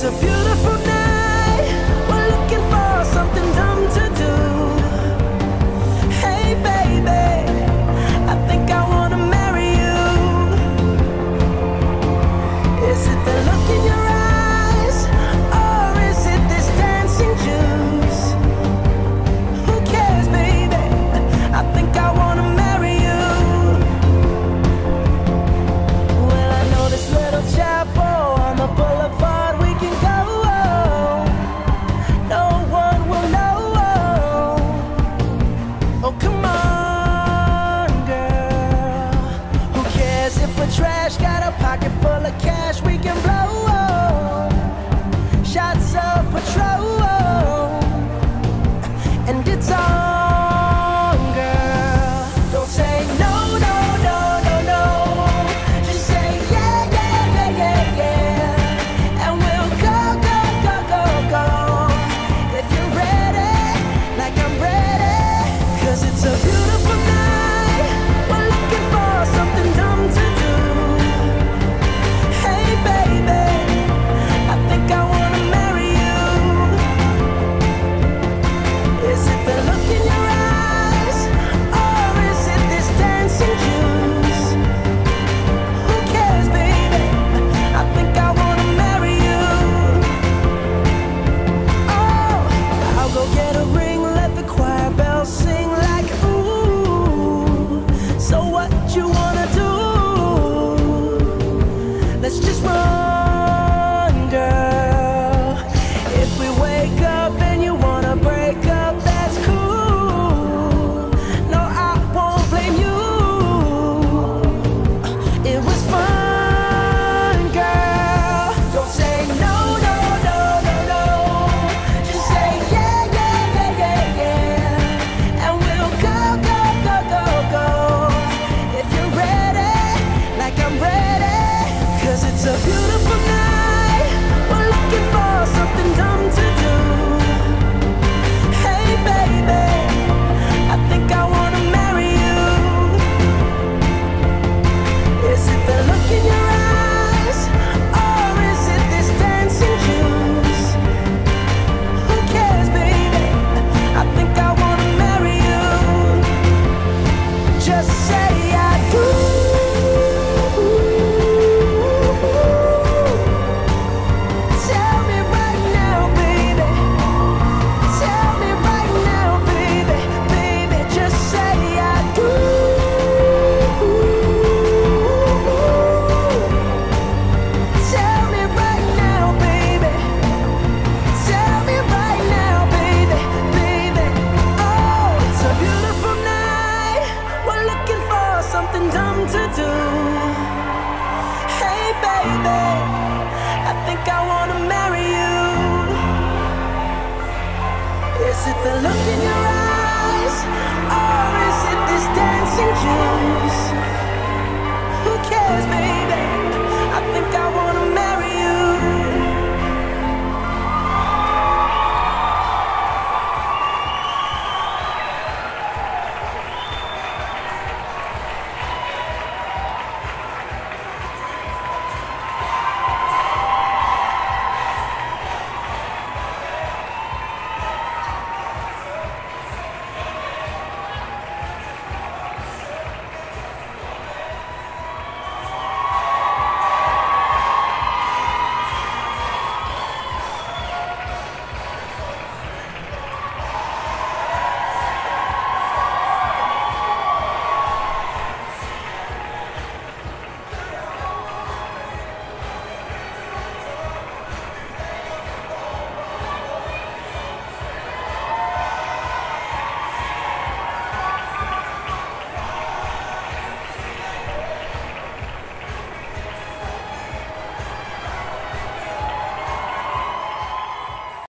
a beautiful night. We're looking for something dumb to do. Hey baby, I think I wanna marry you. Is it the look in your eyes, or is it this dancing juice? Who cares, baby? I think I wanna marry you. Well, I know this little chapel on the boulevard we can go. No one will know. Oh, come on, girl. Who cares if we're trash? Got a pocket full of cash we can blow. Shots of Patrol, and it's on, girl. Don't say no, no, no, no, no. Just say yeah, yeah, yeah, yeah, yeah. And we'll go, go, go, go, go. If you're ready, like I'm ready. 'Cause it's a beautiful night. We're looking for something dumb to do. Hey baby, I think I wanna marry you. Is it the look in your eyes, or is it this dancing juice? Who cares, baby? I think I wanna marry you. Oh, I'll go get a ring, let the choir bells sing like ooh. So what you wanna do? Let's just run, girl. If we wake up and you wanna break up, that's cool. No, I won't blame you. It was fun, girl. Don't say no, no, no, no, no. Just say yeah, yeah, yeah, yeah, yeah. And we'll go, go, go, go, go. If you're ready, like I'm ready. 'Cause it's a beautiful night. We're looking for something dumb to do. Hey baby, I think I wanna marry you. Is it the look in your eyes, or is it this dancing juice? Who cares, baby? I think I wanna marry you. Just say I do. Tell me right now, baby. Tell me right now, baby. Baby, just say I do. Tell me right now, baby. Tell me right now, baby. Baby, oh, it's a beautiful night. We're looking for something dumb to do. Hey baby, I think I wanna marry you. Is it the look in your eyes, or is it this dancing juice?